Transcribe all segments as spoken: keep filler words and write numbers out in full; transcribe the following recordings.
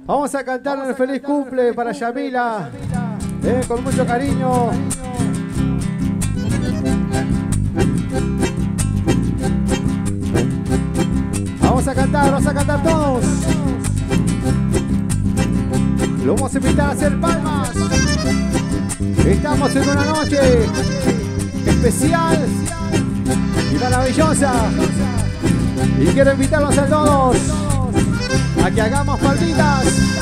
Vamos a cantarle el feliz cumple para Yamila, eh, con mucho cariño. Vamos a cantar, vamos a cantar todos. Lo vamos a invitar a hacer palmas. Estamos en una noche especial y maravillosa. Y quiero invitarlos a todos a que hagamos palmitas.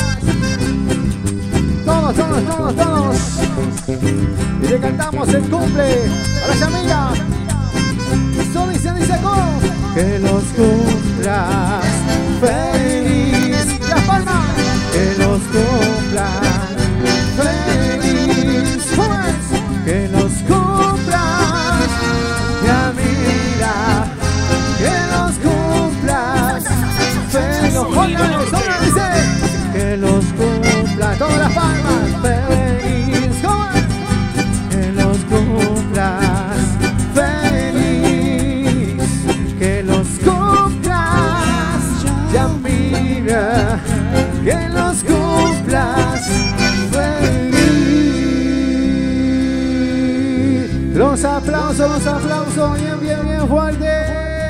Todos, todos, todos, todos. Y le cantamos el cumple para Yamila. Eso dice, dice cómo. Que los cumplas feliz. Las palmas. Que los cumplas feliz. Que los cumplas, Yamila. Que los cumplas feliz. Otra dice. Que los cumplas. Todas las palmas. Feliz. Que los cumplas feliz. Que los cumplas, Yamila. Que los cumplas feliz. Los aplausos, los aplausos, bien, bien, bien fuerte.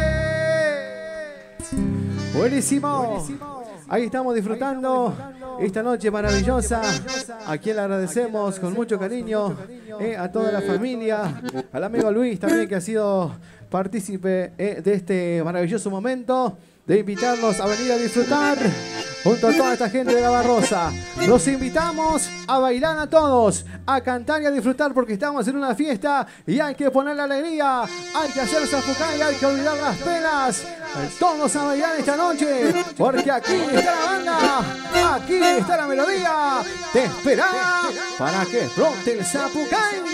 Buenísimo. Ahí estamos disfrutando esta noche maravillosa. A quien le agradecemos con mucho cariño, eh, a toda la familia, al amigo Luis también, que ha sido partícipe eh, de este maravilloso momento, de invitarnos a venir a disfrutar junto a toda esta gente de la Barrosa. Los invitamos a bailar a todos, a cantar y a disfrutar, porque estamos en una fiesta y hay que poner la alegría, hay que hacer zapucay, hay que olvidar las penas. Todos a bailar esta noche, porque aquí está la banda, aquí está la melodía. Te espera para que brote el zapucay.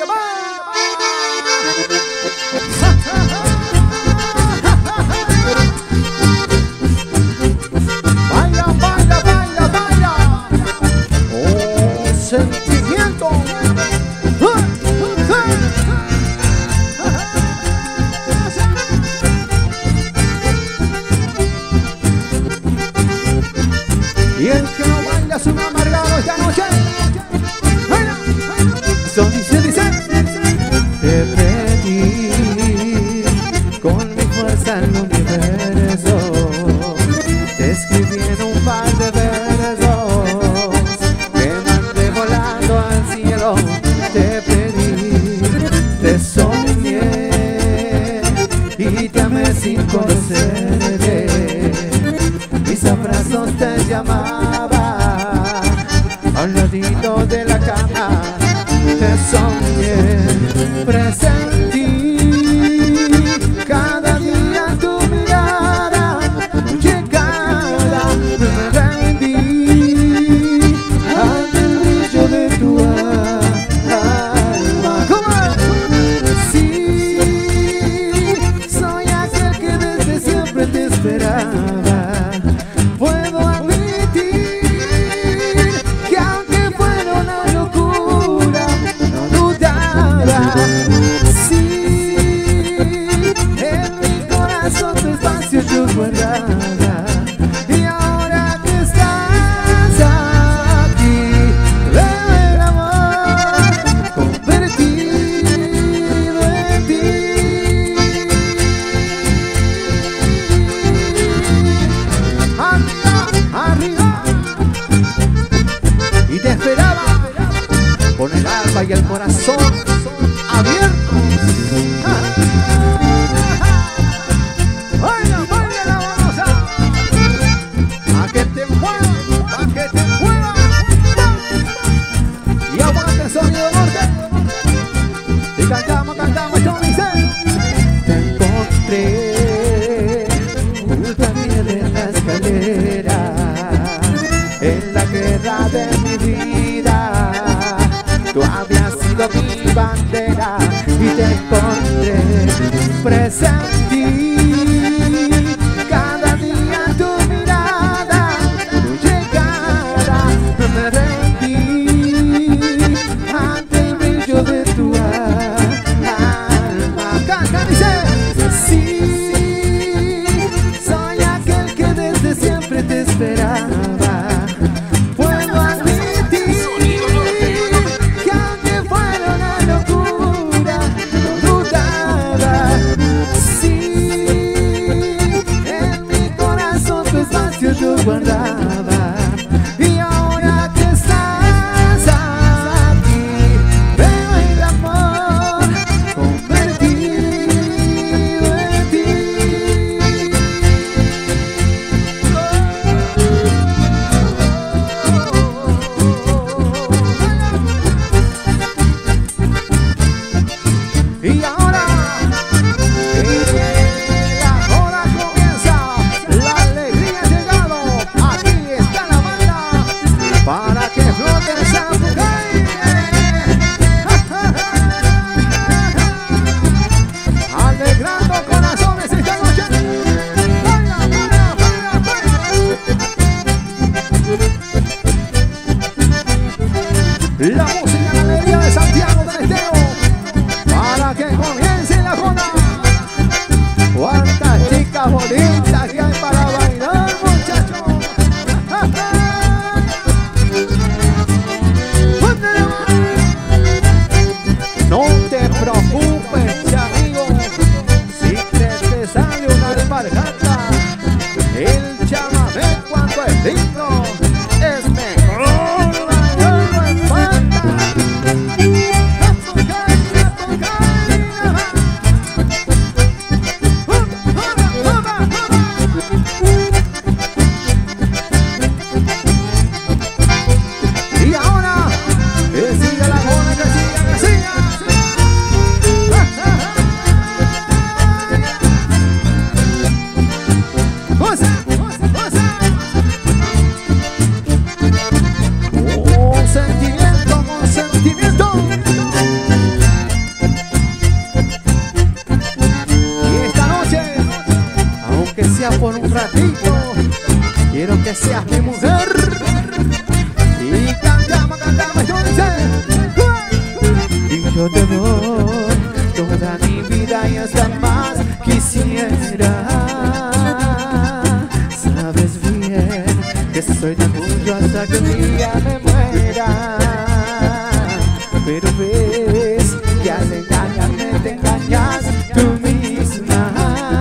Baila, baila, baila, baila. Oh, sentimiento. Y el que no baila es un amargado esta noche. Baila, baila. Dice, dice. Te pedí con mi fuerza al universo. Te escribí en un par de versos que mandé volando al cielo. Te pedí, te soñé y te amé sin conocerte. Mis abrazos te llamaba al ladito de la cama. Te soñé, presentí cada día tu mirada, tu llegada. Me rendí ante el brillo de tu alma. ¿Cómo? Sí, soy aquel que desde siempre te esperaba. Puedo admitir que aunque fuera una locura, no dudaba. Sí, en mi corazón tu espacio yo guardaba. Y ahora que estás aquí, veo el amor convertido en ti. Arriba, arriba. Y te esperaba con el alma y el corazón abiertos. Baila, baila la Barrosa. A que te mueva, a que te mueva. Y aguanta el sonido norte. Y cantamos, cantamos, yo dice. Te encontré junto a mí en la escalera, en la guerra de mi vida. Tú habías sido mi bandera y te encontré, presentí cada día tu mirada, tu llegada. Me rendí ante el brillo de tu alma. Canta, dice. Sí, soy aquel que desde siempre te esperaba. La música, la alegría de Santiago del Estero, para que comience la joda. Cuántas chicas bonitas que hay para bailar, muchachos. No te preocupes, amigo, si te, te sale una alpargata, el chamamé cuando es lindo es mejor bailarlo en banda. Y ahora, que siga la joda, que siga, que siga. Con sentimiento, con sentimiento. Y esta noche, aunque sea por un ratito, quiero que seas mi mujer. Y cantamos, cantamos, yo dice. Y yo te doy toda mi vida y hasta más quisiera. Sabes bien que soy tan tuyo hasta que un día me muera. Pero ves que al engañarme te engañas tú misma.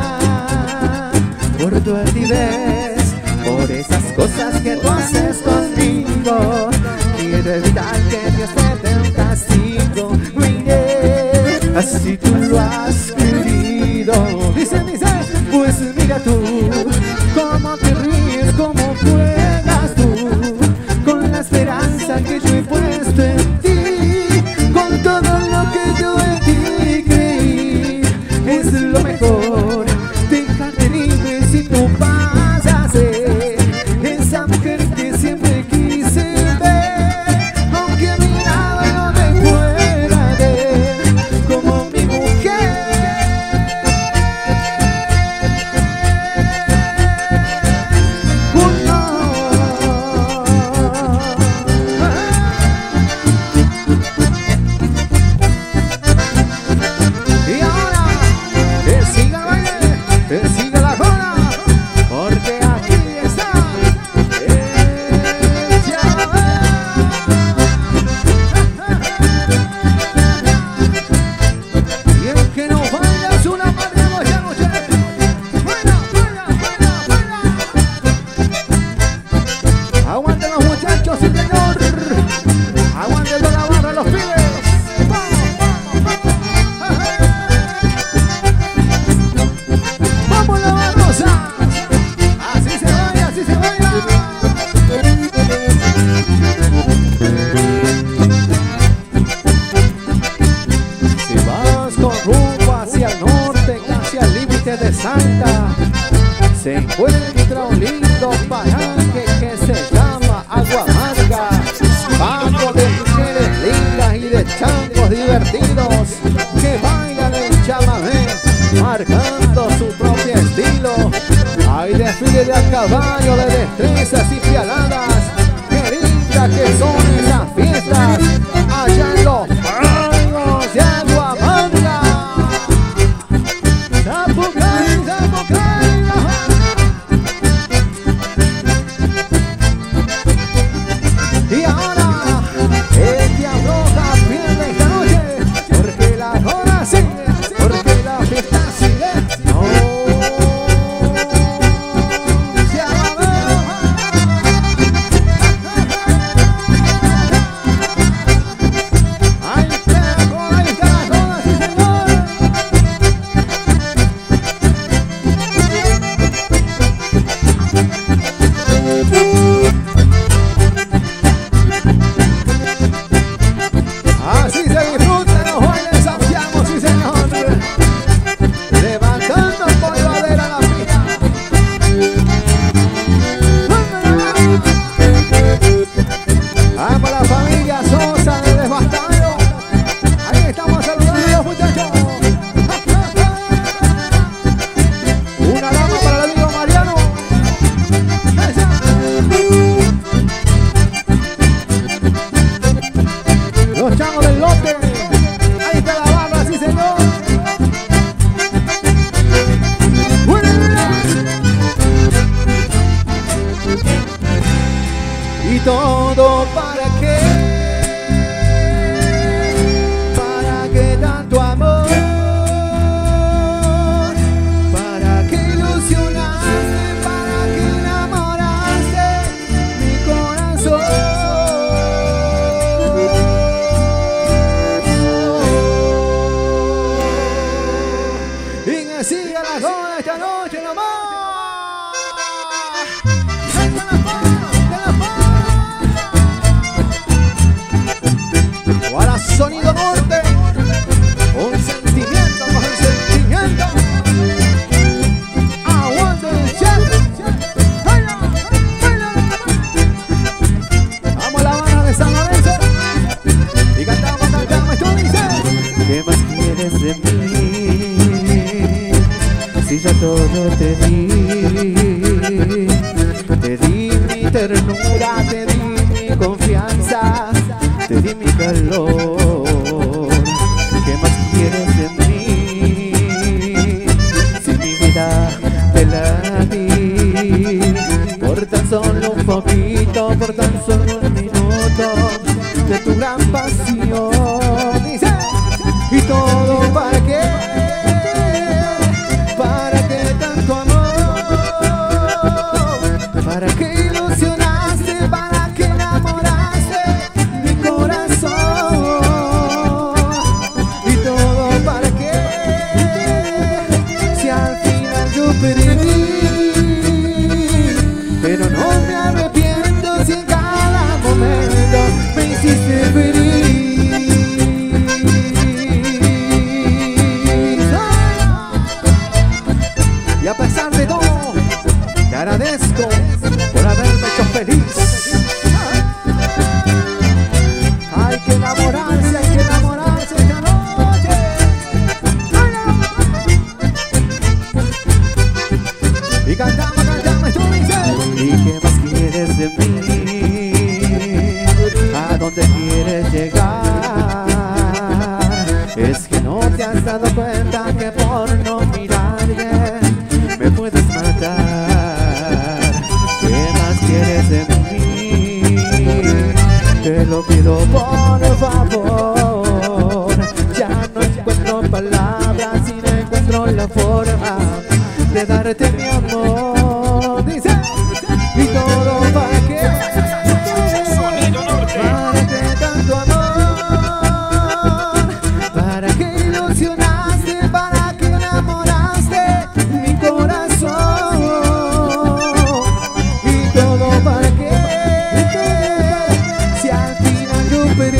Por tu altivez, por esas cosas que tú haces conmigo, quiero evitar que Dios te dé un castigo. Mire, así tú lo has querido. Dice, dice, pues mira tú cómo te ríes, cómo juegas tú con la esperanza que yo he puesto en ti, con todo lo que yo en ti creí. Es lo mejor, déjate libre si tú vas a ser esa mujer que siempre quise ver, aunque a mi lado no me pueda ver como mi mujer. Y ahora, que siga el baile, que siga la joda, porque aquí está el chamamé. Y el que no baila es una madre de noche a noche. ¡Baila, baila, baila, baila! Aguanten los muchachos, sí señor. Aguanten toda la barra, los pibes. ¡Vamos, la barrosa! Así se baila, así se baila. Si vas con rumbo hacia el norte, hacia el límite de Santa, se encuentra un lindo paraje que se llama Agua Amarga, bando de mujeres lindas y de changos divertidos que bailan el chamamé, marcando su propio estilo. Hay desfile de a caballo, de destrezas y pialadas. ¡Qué lindas que son esas fiestas allá en los pagos de Agua Amarga! ¡Zapucay, Zapucay! Y ahora, el diablo pierde esta noche, porque la joda sigue, porque la fiesta sigue. No se acabó. Ahí está la joda, ahí está la joda, sí señor. ¿Y todo para qué? ¿Para qué tanto amor? ¿Para qué ilusionaste? ¿Para qué enamoraste mi corazón? Y que siga la zona esta noche nomás. Para Sonido Norte, un sentimiento con el sentimiento. Aguante el chef. Vamos a la banda de San Lorenzo y cantamos, cantamos. Esto dice: ¿qué más quieres de mí? Si ya todo te di, te di mi ternura, te di mi confianza, te di mi calor. ¿Qué más quieres de mí? Si mi vida te la di, por tan solo un poquito, por tan solo un minuto de tu gran pasión. Dice: ¿y todo para qué? ¿Para qué tanto amor? ¿Para qué ilusionaste? ¿Para qué enamoraste mi corazón? ¿Y todo para qué? Si al final yo perdí, pero no me arrepiento si en cada momento me hiciste feliz. Y a pesar de todo, te agradezco por haberme hecho feliz. Hay que enamorarse, hay que enamorarse esta noche. Y cantamos, cantamos, tú dices: ¿y qué más quieres de mí? ¿A dónde quieres llegar? Es que no te has dado cuenta que por no mirar bien me puedes matar. ¿Qué más quieres de mí? Te lo pido por favor. Ya no encuentro palabras y no encuentro la forma de darte mi amor. Dice: ¿y todo para qué? ¿Para qué tanto amor? ¿Para qué ilusionaste? ¿Para qué enamoraste mi corazón? ¿Y todo para qué? Si al final yo perdí,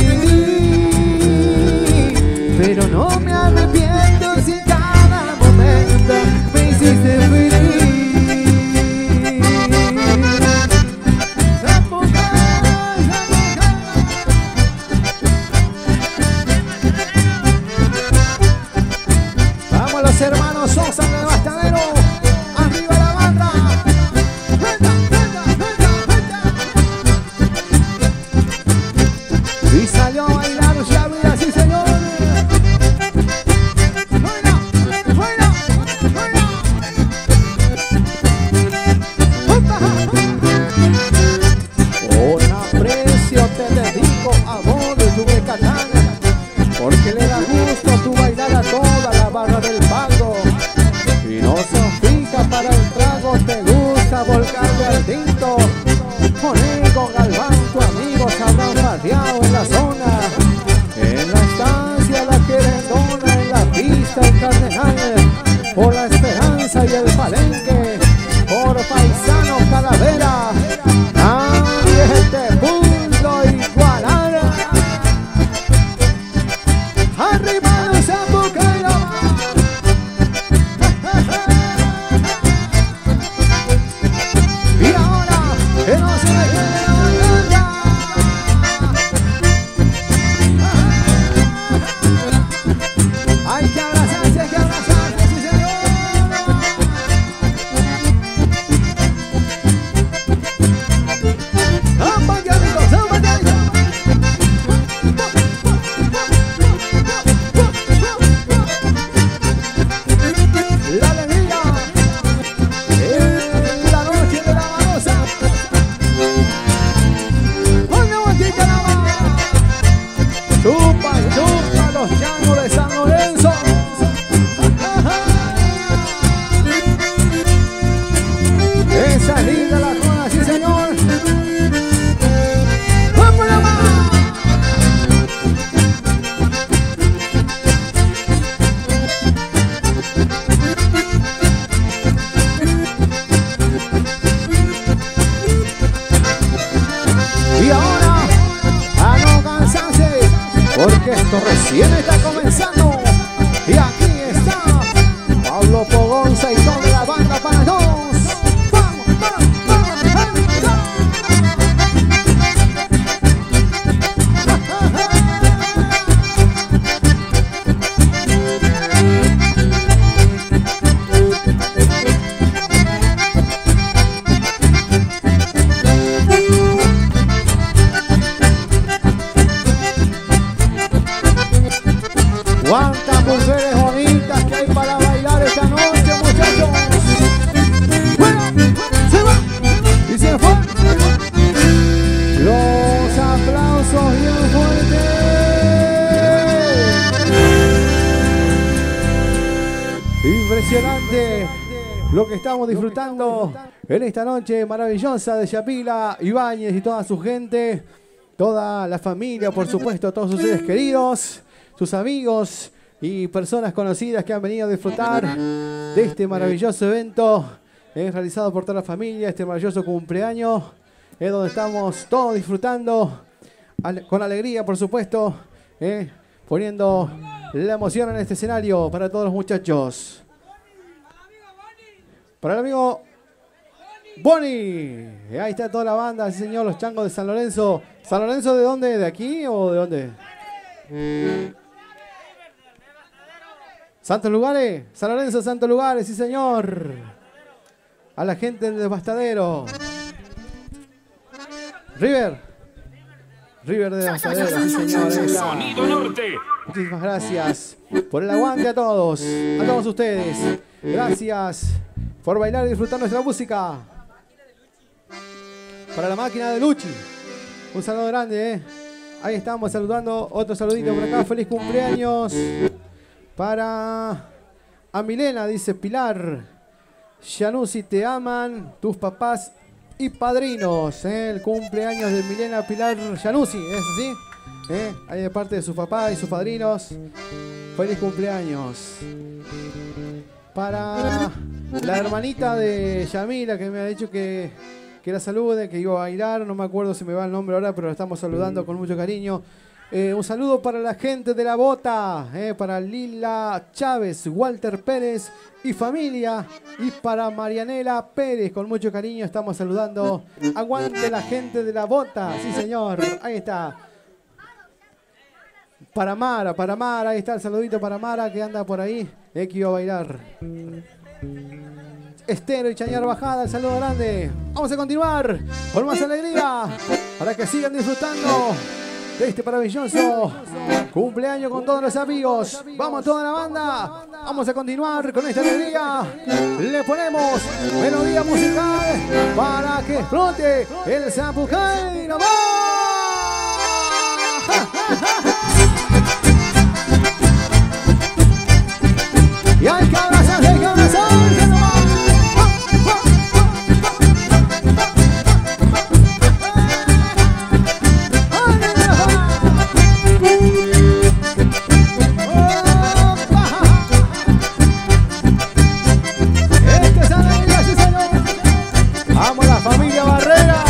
Y ahora, a no cansarse, porque esto recién está comenzando. Y aquí está Pablo Pogonza y toda la banda para todos. ¡Vamos, vamos, vamos! ¡Cuántas mujeres bonitas que hay para bailar esta noche, muchachos! ¡Bueno! ¡Se va! ¡Y se fue! ¡Los aplausos bien fuertes! Impresionante lo que estamos disfrutando en esta noche maravillosa de Yapila, Ibáñez y toda su gente, toda la familia, por supuesto, todos sus seres queridos, sus amigos y personas conocidas que han venido a disfrutar de este maravilloso evento eh, realizado por toda la familia, este maravilloso cumpleaños, eh, donde estamos todos disfrutando ale con alegría, por supuesto, eh, poniendo la emoción en este escenario para todos los muchachos. Para el amigo Bonnie, eh, ahí está toda la banda, sí señor, los changos de San Lorenzo. ¿San Lorenzo de dónde? ¿De aquí o de dónde? Santos Lugares, San Lorenzo, Santos Lugares, sí señor. A la gente del Devastadero. River. River de Devastadero, sí señor. Sonido Norte. Muchísimas gracias por el aguante a todos, a todos ustedes. Gracias por bailar y disfrutar nuestra música. Para la máquina de Luchi. Un saludo grande, eh. Ahí estamos saludando, otro saludito por acá, feliz cumpleaños para a Milena, dice Pilar. Yanusi, te aman tus papás y padrinos, ¿eh? El cumpleaños de Milena Pilar Yanusi, ¿es así? ¿Eh? Ahí de parte de sus papás y sus padrinos, feliz cumpleaños. Para la hermanita de Yamila, que me ha dicho que que la salude, que iba a bailar, no me acuerdo si me va el nombre ahora, pero la estamos saludando con mucho cariño. Eh, un saludo para la gente de La Bota, eh, para Lila Chávez, Walter Pérez y familia, y para Marianela Pérez, con mucho cariño estamos saludando. Aguante la gente de La Bota, sí señor, ahí está. Para Mara, para Mara, ahí está el saludito para Mara que anda por ahí, eh, que iba a bailar. Estero y Chañar Bajada, el saludo grande. Vamos a continuar con más alegría para que sigan disfrutando de este maravilloso cumpleaños con todos los amigos. Vamos toda la banda, vamos a continuar con esta alegría. Le ponemos melodía musical para que explote el Zapucay. ¡Vamos! Y hay que abrazarse, hay que abrazarse. Familia Barrera.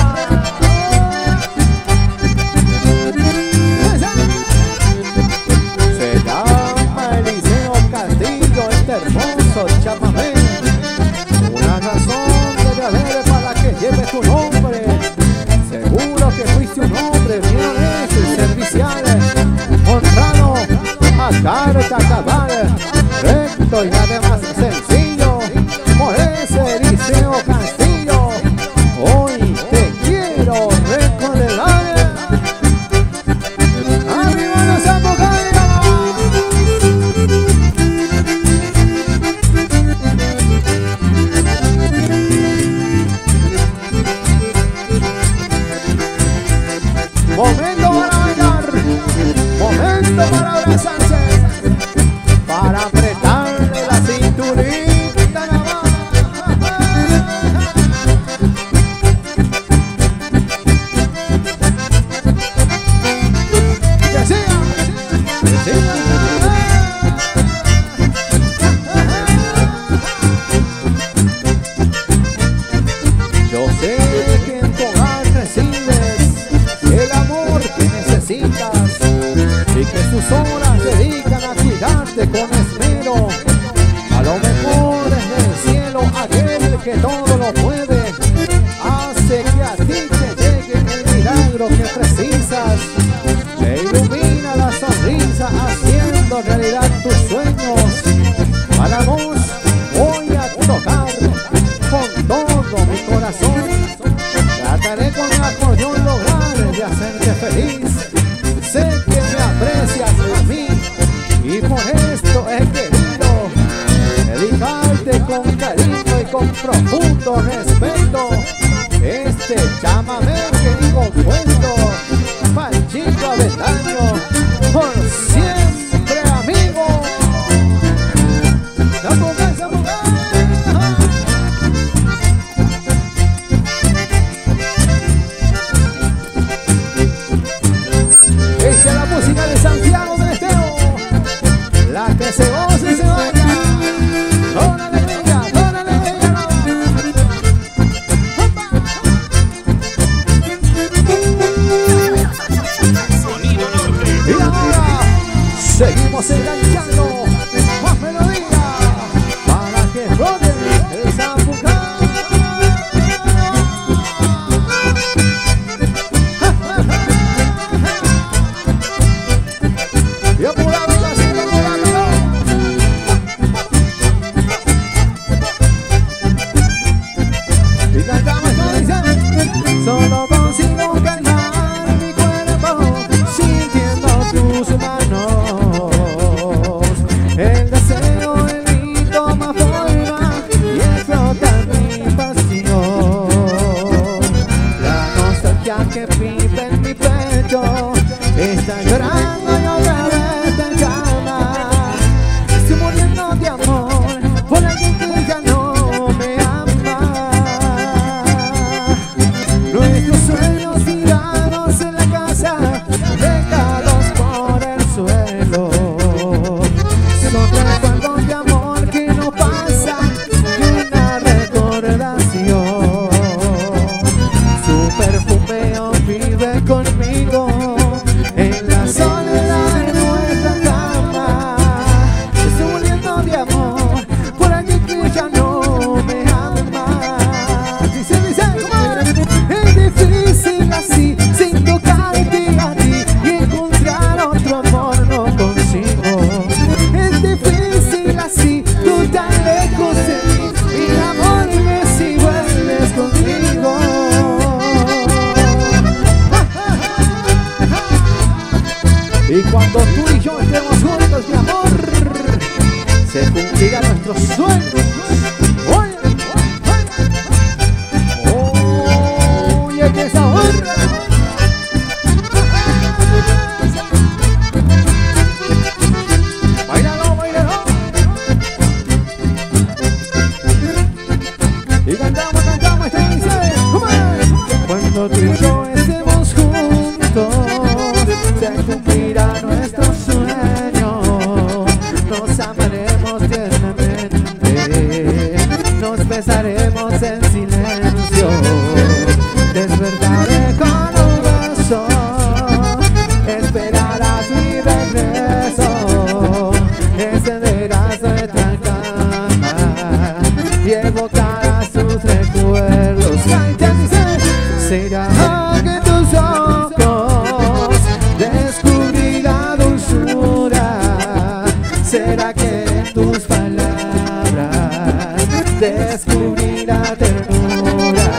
Se llama Eliseo Castillo, este hermoso chamamé. Una razón debe haber para que lleve tu nombre. Seguro que fuiste un hombre bien honesto y servicial, honrado, a carta cabal, recto y además sencillo. Por ese Eliseo Castillo hoy te quiero recordar. ¡Arriba los Zapucay! Momento para bailar, momento para abrazarse, para apretarle la cinturita nada más. Yo sé que en tu hogar recibes buscaste con esmero. A lo mejor desde el cielo aquel que todo lo puede hace que a ti te llegue el milagro que precisas. Te ilumina la sonrisa haciendo realidad tus sueños. Para vos voy a tocar con todo mi corazón. Trataré con el acordeón lograr de hacerte feliz. Sé que me aprecias a mí y por esto he querido dedicarte con cariño y con profundo respeto este chamamé que digo puesto pa'l chico Aventaño, por siempre amigo. ¡La mujer, la mujer! Esta es la música de Santiago del Estero, la que se goza y se baila con alegría, con alegría. Sonido Norte. Y ahora seguimos enganchando más melodía para que roden el zambucán. Y apurado y así, apurado. Y cantamos y dice: solo consigo calmar mi cuerpo sintiendo tus manos. El deseo, el mí toma forma y explota mi pasión. La nostalgia que vive en mi pecho está llorando y otra vez te llama. Estoy muriendo de amor por alguien que ya no me ama. Nuestros sueños tirados en la casa, dejados por el suelo, son recuerdos de amor que no pasan de una recordación. Su perfume aún vive conmigo en la soledad de nuestra cama. Estoy muriendo de amor por alguien que ya no me ama. Dice, dice, comadre, es difícil así, sin tocarte a ti y encontrar otro amor no consigo. Es difícil así, tú tan lejos de mí, y amor me si vuelves conmigo. Y cuando tú y yo estemos juntos, mi amor, se cumplirán nuestros sueños. Oye, oye, oye, que sabor. Báilalo, báilalo. Y cantamos, cantamos, este dice, ¿cómo es? Cuando tú y yo estemos juntos, se cumplirá nuestro sueño. Nos amaremos tiernamente, nos besaremos en silencio. Despertaré con un beso, esperarás mi regreso. Encenderás nuestra cama y evocarás tus recuerdos. Será que tus ojos descubrí la dulzura. Será que en tus palabras descubrí la ternura.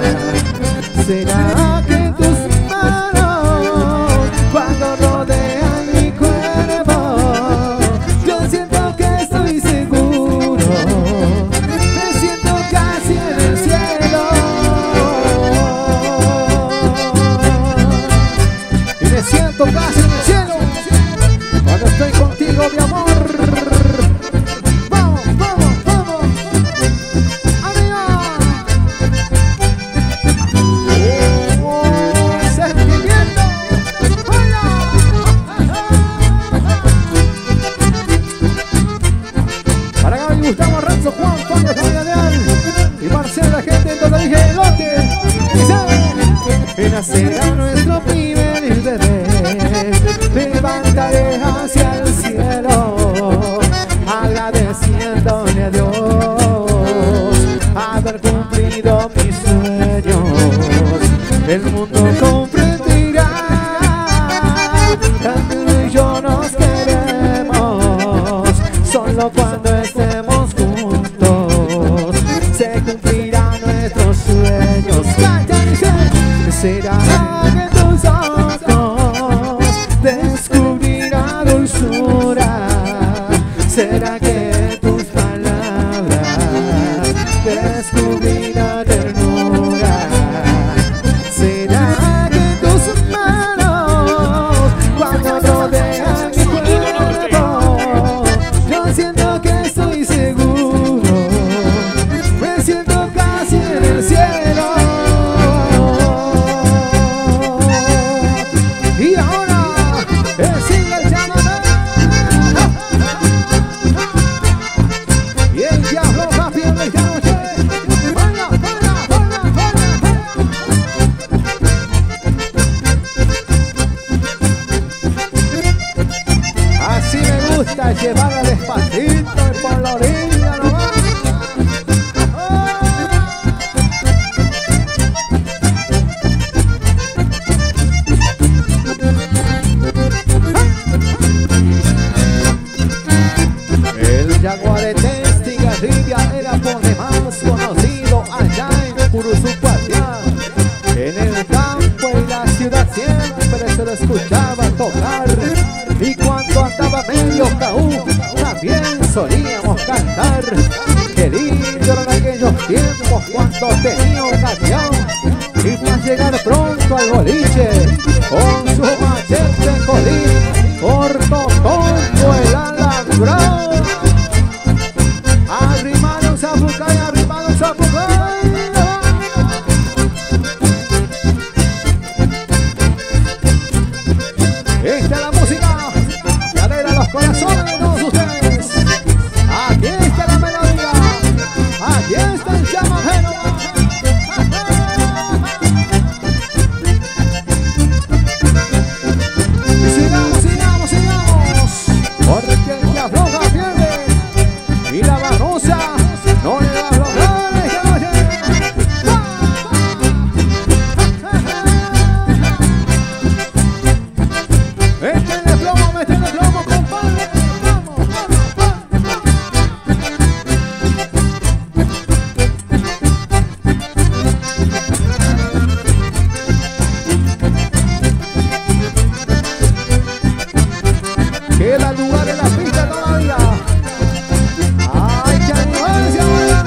Será que en tus manos cuando rodean mi cuerpo yo siento que estoy seguro. Me siento casi en el cielo. a llevarla despacito y por la orilla nomás. El jaguar de Testigarribia era por demás conocido allá en Puruzucuatiá. En el campo y la ciudad siempre se lo escuchaba tocar. Y cuando andaba medio caú, también solíamos cantar. Qué lindo eran aquellos tiempos cuando tenía ocasión. Y para llegar pronto al boliche, con su machete colín, corto todo el alambrado. Arrimaron Zapucay, arrimaron Zapucay. Esta es la música que alegra los corazones de todos ustedes. Aquí está la melodía, aquí está el chamamero. Y sigamos, sigamos, sigamos, porque el que afloja pierde y la barrosa no le va a aflojar esta noche. Métele plomo, métele plomo, compadre. Vamos, vamos, vamos. Queda lugar en la pista todavía. Hay que animarse a bailar.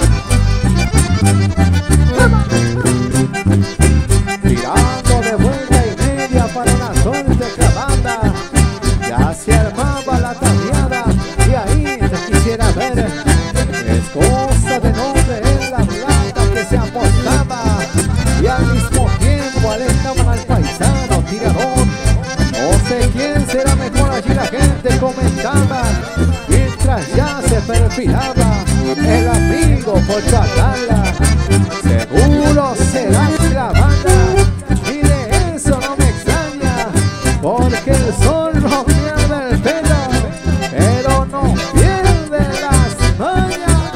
Tirando de vuelta y media para una suerte clavada. Ya se armaba la tabiada y ahí te quisiera ver. Es cosa de nombre en la plata que se apostaba y al mismo tiempo alentaban al paisano tirador. No sé quién será mejor, allí la gente comentaba mientras ya se perfilaba el amigo Pocho Atala. Seguro será la banda y de eso no me extraña, porque el sol no pierde el pelo, pero no pierde las mañas.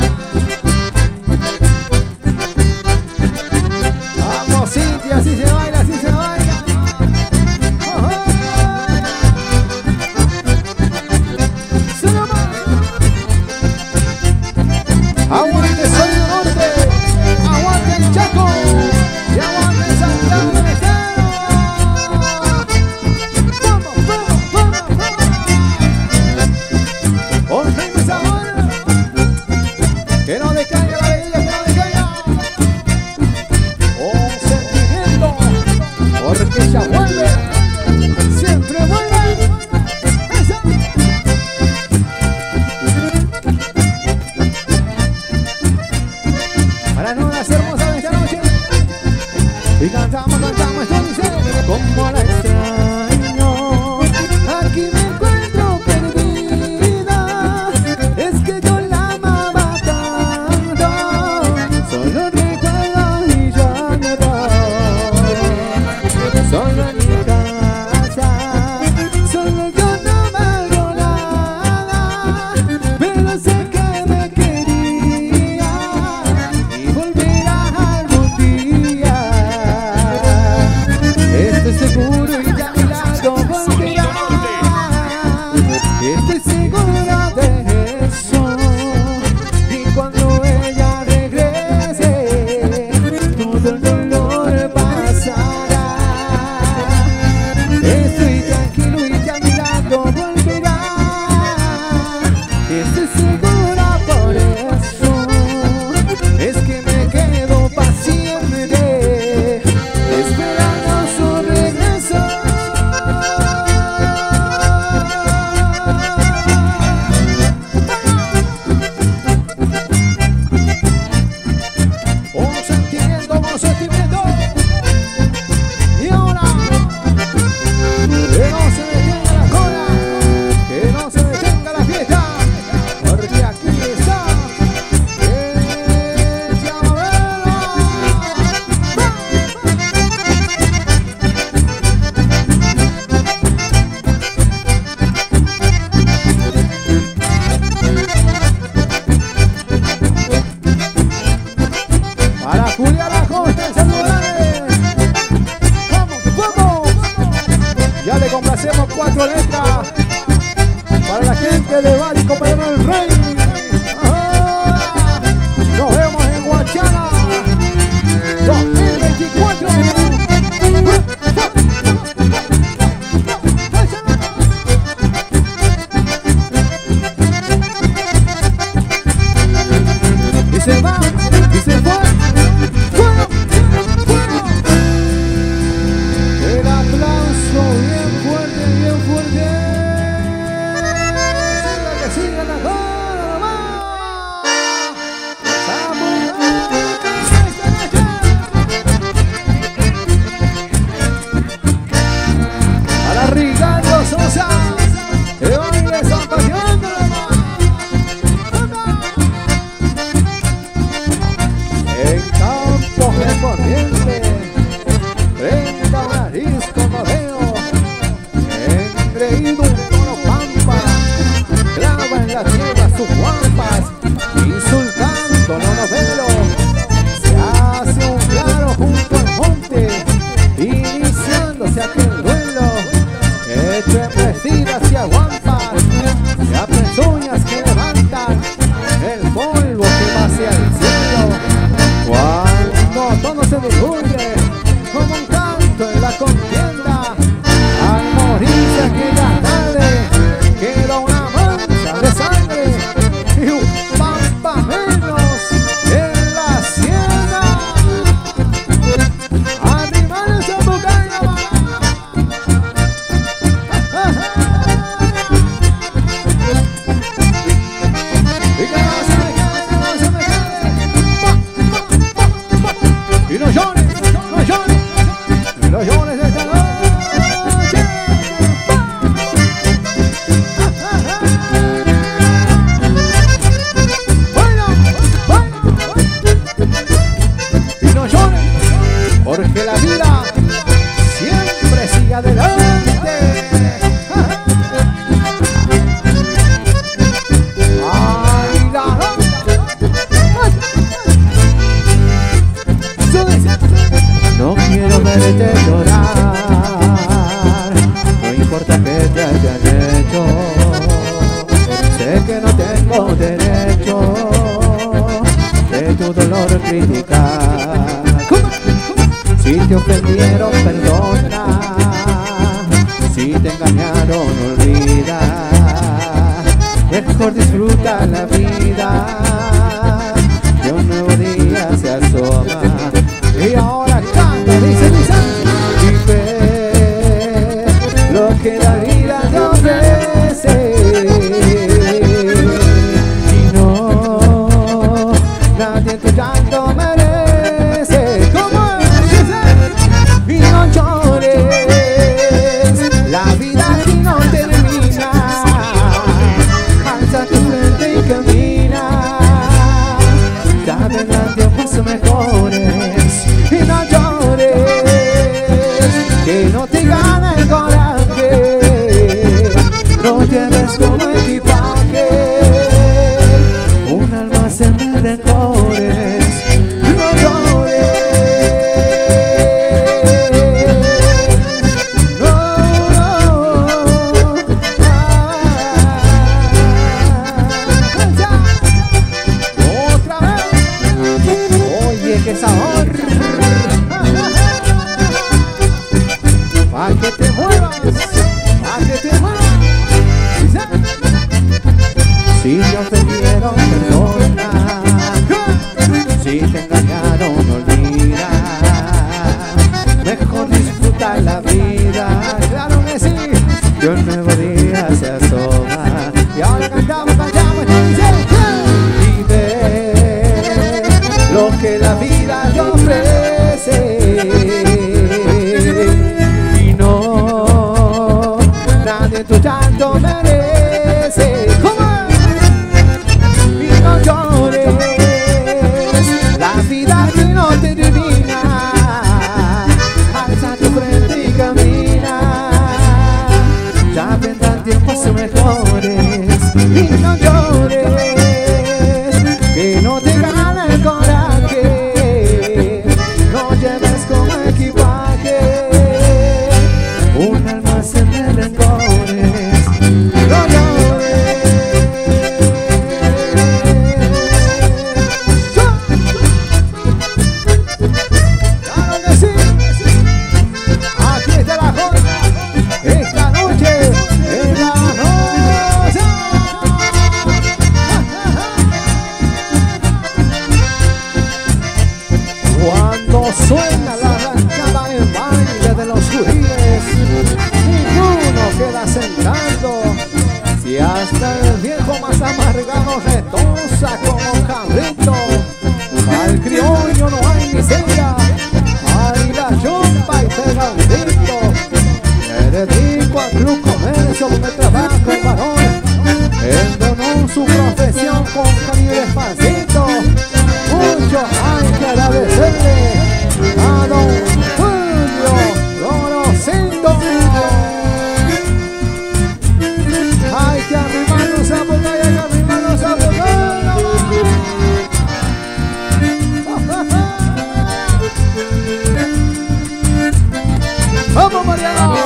Vamos Cintia, así se baila, así se baila. Aguante Sonido Norte, aguante el Chaco y aguante Santiago del Estero. Vamos, vamos, vamos, vamos. Con ritmo y sabor, que no decaiga la alegría, que no decaiga. Un sentimiento, porque ya vuelve, siempre vuelve. Esa. Para no las hermosas de esta noche. Y cantamos, cantamos, esto dice: como la extraño, aquí me encuentro perdida. Es que yo la amaba tanto, solo recuerdo y ya me voy. Solo en mi casa, solo yo no valgo nada, pero sé que me quería y volverá algún día. Estoy seguro complacemos cuatro letras para la gente de Bari, compañero del Rey. ¡Ah! Nos vemos en Guachana dos mil veinticuatro. Y se va, y se fue. ¡Fuego! ¡Fuego! El aplauso bien fuerte, bien fuerte. Que sigan la joda nomás. Para Ricardo Sosa, que baile zapateando nomás. En Campos de Corriente, frente a Marisco Modelo, engreído un toro pampa, clava en la tierra sus guampas, insultando los novelos, se hace un claro junto al monte, iniciándose aquel duelo, hecho embestida hacia guampas, y a pezuñas que levantan el polvo que va hacia el cielo. Cuando todo se divulgue como un canto en la contienda, al morirse aquella tarde queda una mancha de sangre y un pampa menos en la siena. Animales en Bucaramanga. Y que no se me quede, que no se me quede. Y no llores, no llores, no llores de esta noche. Bueno, bueno, y no llores, porque la vida siempre sigue adelante. Ay, la no quiero verte llorar, no importa que te hayan hecho, sé que no tengo derecho de tu dolor criticar. Si te ofendieron, perdona, si te engañaron, olvida, mejor disfruta la vida, que un nuevo día se asoma. Y ahora canta, dice mi santo, y ve lo que la vida te ofrece. Y no, nadie en tu llanto merece. ¿Cómo es? Y no llores, la vida aquí no termina. Alza tu frente y camina, ya vendrán tiempos mejores. Y no llores, que no te gana el coraje, no lleves como equipaje un almacén de rencores. No llores, no, no, ah, otra vez, oye qué sabor. Pa' que te muevas, pa' que te muevas. Si te ofendieron, perdona, si te engañaron, olvida, mejor disfruta la vida. Claro que sí, que un nuevo día se asoma. Y ahora cantamos, cantamos, y ve lo que la vida te ofrece. Tu llanto merece. ¿Cómo? Y no llores, la vida aquí no termina. Alza tu frente y camina, ya vendrán tiempos mejores. Y no llores, que no te gana el coraje, no lleves como equipaje un almacén de Me dedico al club comercio donde trabaja el varón. Él donó su profesión con cariño y despacito. Mucho hay que agradecerle a don Julio Gorosito. Hay que arrimarnos a boca, hay que arrimarnos a boca. ¡Vamos, Mariano!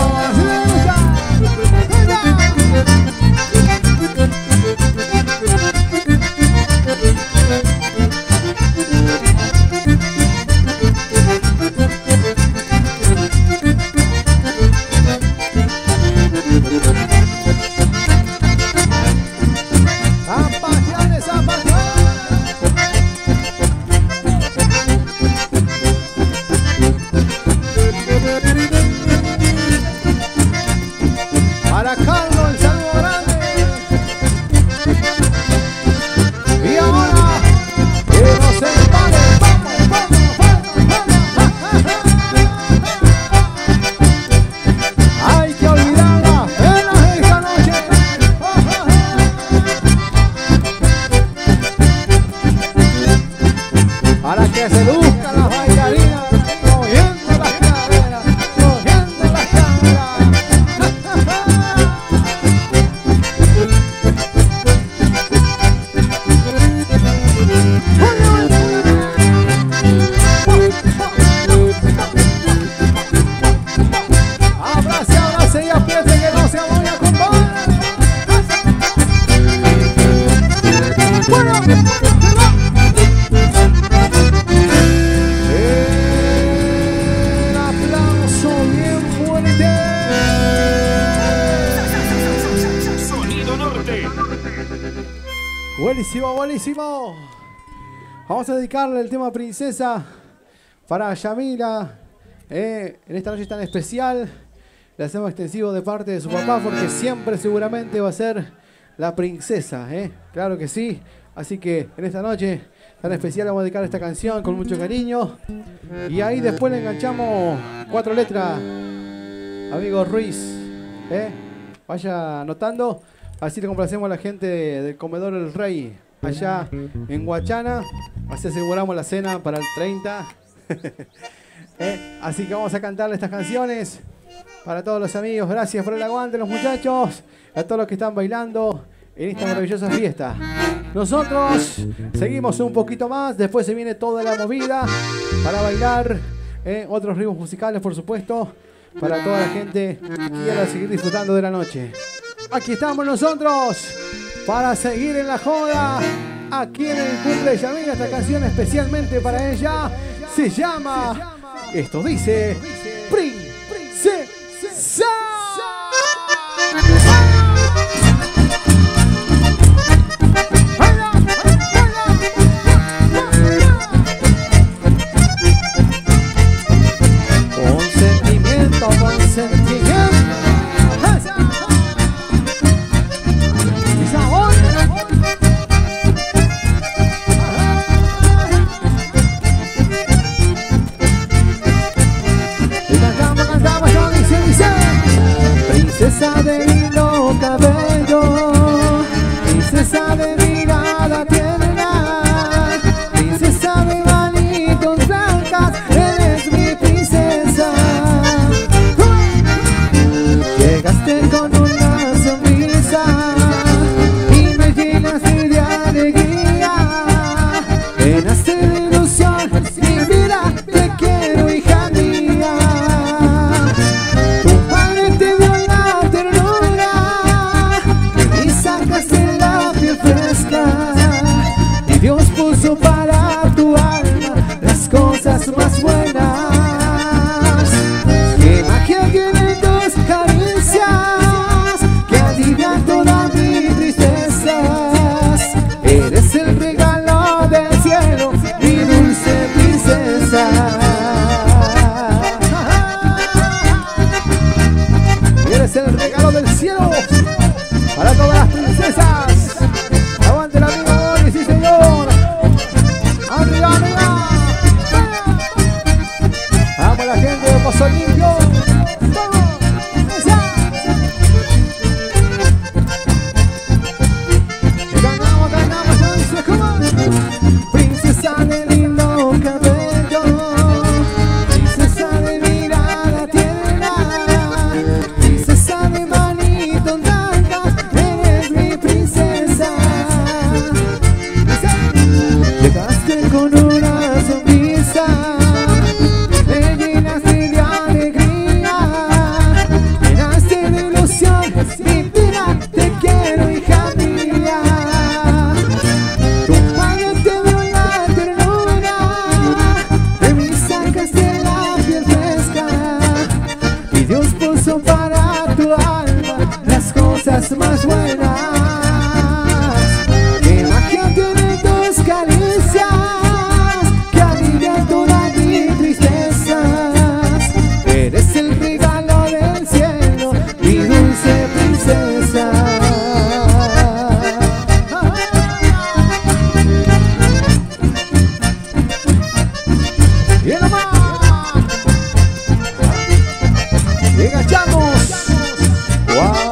Buenísimo, buenísimo. Vamos a dedicarle el tema Princesa para Yamila. Eh, en esta noche tan especial. Le hacemos extensivo de parte de su papá porque siempre seguramente va a ser la princesa. Eh. Claro que sí. Así que en esta noche tan especial vamos a dedicar esta canción con mucho cariño. Y ahí después le enganchamos cuatro letras. Amigo Ruiz. Eh. Vaya anotando. Así le complacemos a la gente del Comedor El Rey, allá en Huachana. Así aseguramos la cena para el treinta. ¿Eh? Así que vamos a cantarle estas canciones para todos los amigos. Gracias por el aguante, los muchachos. A todos los que están bailando en esta maravillosa fiesta. Nosotros seguimos un poquito más. Después se viene toda la movida para bailar. ¿Eh? Otros ritmos musicales, por supuesto. Para toda la gente que quiera seguir disfrutando de la noche. Aquí estamos nosotros para seguir en la joda. Aquí en el cumple de Yamila, esta canción especialmente para ella se llama, esto dice, Princesa. Con sentimiento, con sentimiento. Princesa de lindo cabello, princesa de mirada tierna, princesa de manitos blancas, eres mi princesa. Llegaste con una sonrisa y me llenaste de alegría, llenaste de ilusión, mi vida te quiero, hija mía. Tu padre te dio la ternura y sacaste la piel fresca, y Dios puso para tu alma las cosas más buenas. Qué magia tienen tus caricias que alivian todas mis tristezas. Eres el regalo del cielo, mi dulce princesa. Eres el regalo del cielo para todas las princesas. Aguante el amigo Boris, sí señor. Arriba, arriba. Vamos la gente de Pozo Limpio. Vamos, esa. cosas más buenas. Qué magia tienen tus caricias que alivian todas mis tristezas. Eres el regalo del cielo, mi dulce princesa. ¡Bien nomás! ¡Y agachamos! ¡Wow!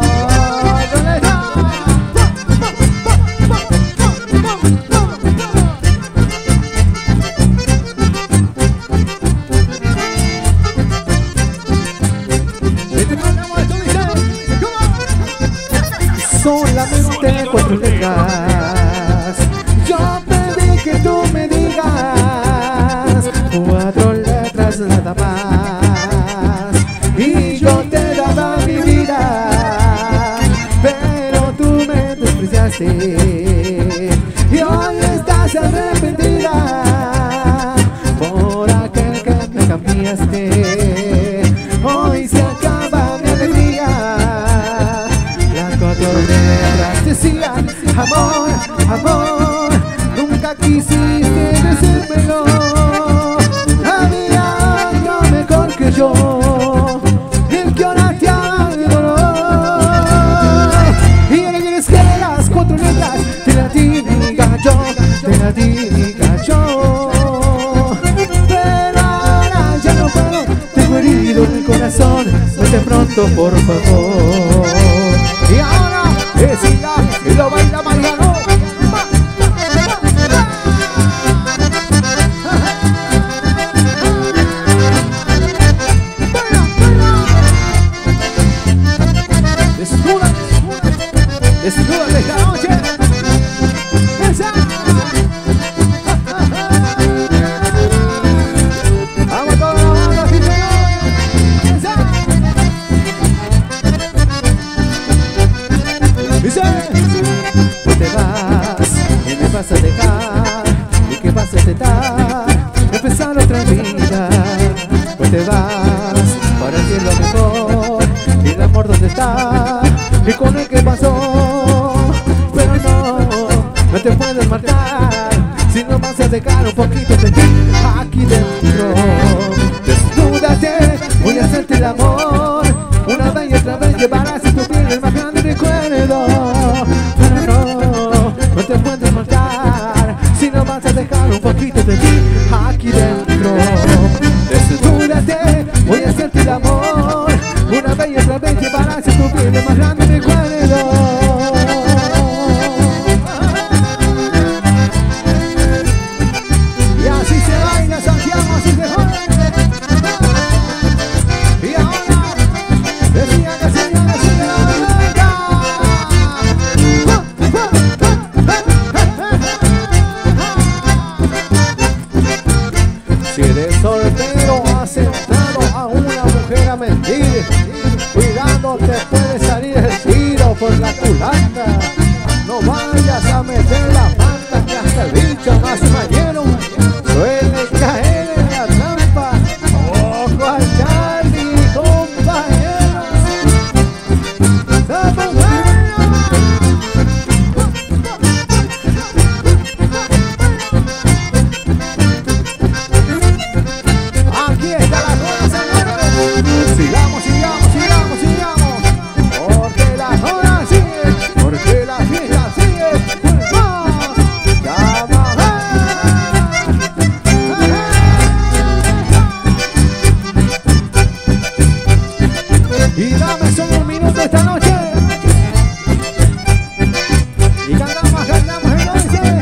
Solamente cuatro letras. Yo pedí que tú me digas cuatro letras nada más, y yo te daba mi vida, pero tú me despreciaste y hoy estás arrepentida por aquel que me cambiaste. Hoy se acaba mi alegría. Las cuatro letras decían amor, amor. Nunca quisiste decírmelo. Había otro mejor que yo, el que ahora te adoró. Y ahora quieres que las cuatro letras te la diga yo, te la diga yo. Pero ahora ya no puedo, tengo herido en el corazón. Vete pronto, por favor. Y ahora que siga y lo baila Mariano. Desnuda, desnuda de esta noche. ¡Esa! Vamos a toda la banda, sí señor. ¡Esa! Dice, pues te vas y me vas a dejar, y que vas a intentar empezar otra vida. Pues te vas, para ti es lo mejor, y el amor donde está, y con el que pasó. Pero no, no te puedes marchar si no vas a dejar un poquito de ti aquí dentro. Desnúdate, voy a hacerte el amor, una vez y otra vez llevarás en tu piel el más grande recuerdo. Pero no, no te puedes marchar si no vas a dejar un poquito de ti aquí dentro. Desnúdate, voy a hacerte el amor, una vez y otra vez llevarás en tu piel el más grande recuerdo. Y así se baila Santiago, así se joda. Y ahora decía que señora se le venga. Si eres soltero, has entrado a una mujer a mentir, cuidado, te puede salir el tiro por la culata. No vayas a meter la pata, que hasta el bicho más mañero suele caer en la trampa. Ojo al Charlie, compañeros. ¡Somos buenos! Aquí está la zona, señores. Sigamos, sigamos, sigamos, sigamos. Porque la zona sigue, porque la fiesta sigue. ¡Vamos! ¡Llama! Y dame solo un minuto esta noche. Y cantamos, cantamos entonces.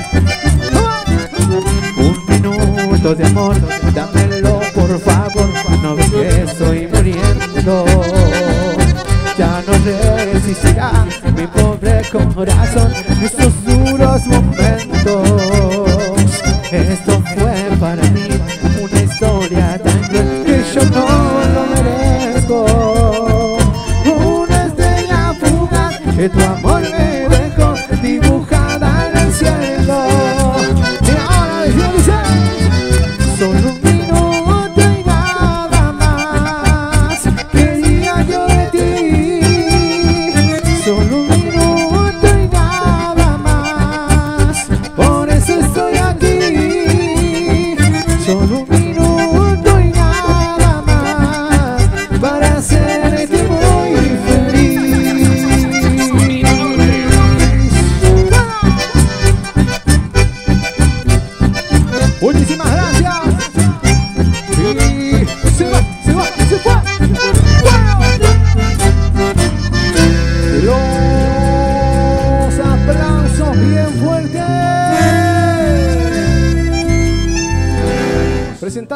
Un minuto de amor, dámelo por favor. No ves que estoy muriendo. Ya no resistirá mi pobre corazón estos duros momentos. Esto fue para mí una historia tan cruel que yo no lo merezco. Una estrella fugaz que tu amor me dejó dibujada en el cielo. Y ahora dice, solo un minuto y nada más quería yo de ti. Solo un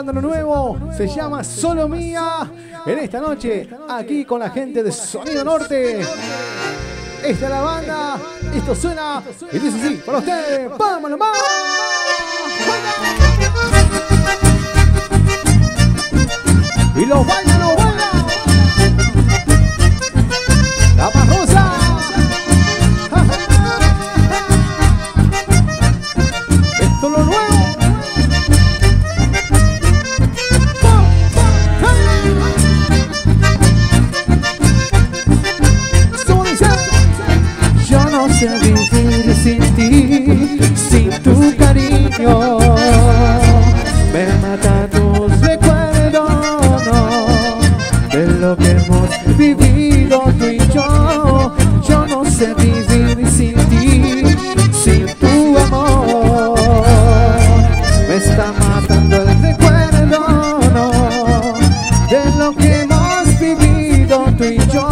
presentando lo nuevo, se llama Solo Mía. En esta noche, aquí con la gente de Sonido Norte. Esta es la banda, esto suena y dice así, para ustedes, ¡vámonos, vamos! Y los bailan, los bailan. La más rosa. Esto es lo nuevo. Yo no sé vivir sin ti, sin tu cariño. Me mata tus recuerdos, no, de lo que hemos vivido tú y yo. Yo no sé vivir sin ti, sin tu amor. Me está matando el recuerdo, no, de lo que hemos vivido tú y yo.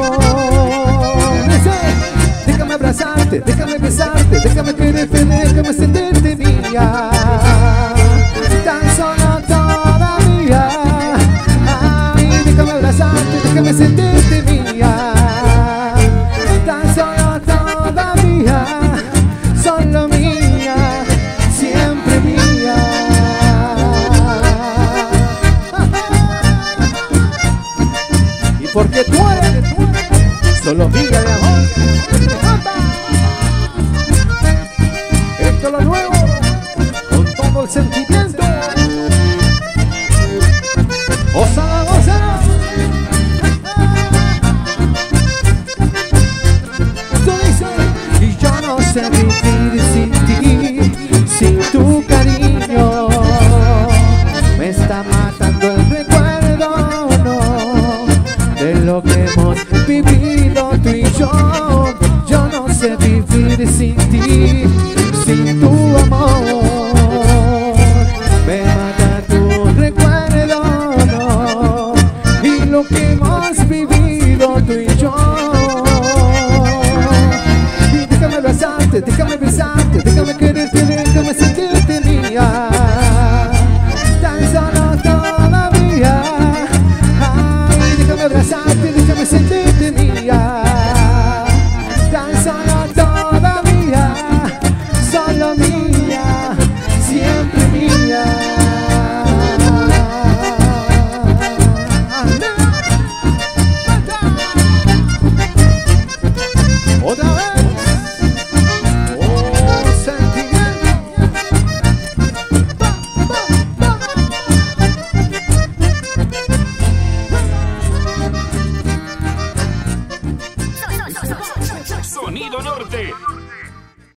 Déjame abrazarte, déjame besarte, déjame quererte, déjame sentirte mía. Tan solo todavía. Ay, déjame abrazarte, déjame sentirte mía. Tan solo todavía. Solo mía, siempre mía. Y porque tú eres, tú eres solo mía de amor. Esto es lo nuevo, con todo el sentimiento. Gózala, gózala. Tú dices, y yo no sé vivir sin ti, sin tu cariño. Me está matando el recuerdo, no, de lo que hemos vivido tú y yo.